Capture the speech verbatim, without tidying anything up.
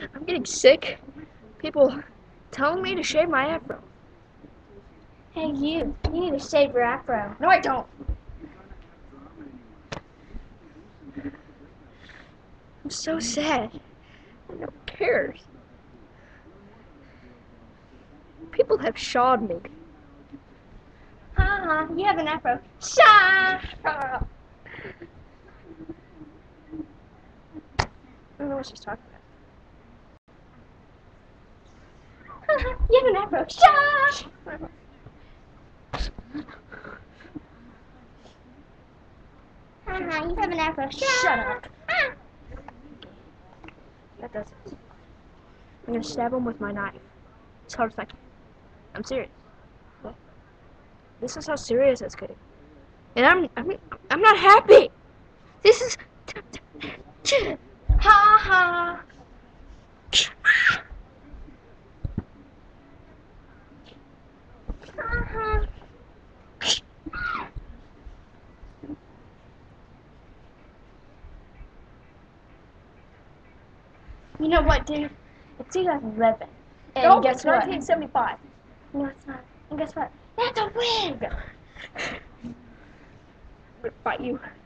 I'm getting sick. People telling me to shave my afro. Hey, you. You need to shave your afro. No, I don't. I'm so sad. No one cares. People have shawed me. Ha ha, you have an afro. Sha! I don't know what she's talking about. Ha ha, you have an afro. Sha! Ha ha, you have an afro. Sha! Shut up. Ah. That does it. I'm gonna stab him with my knife. As hard as I can. I'm serious. Okay. This is how serious it's getting. And I'm I'm I'm not happy. This is Ha ha. Ha ha. You know what, dude? It's two thousand eleven. And no, guess it's what? nineteen seventy-five. No, it's not. And guess what? That's a wig! I'm gonna fight you.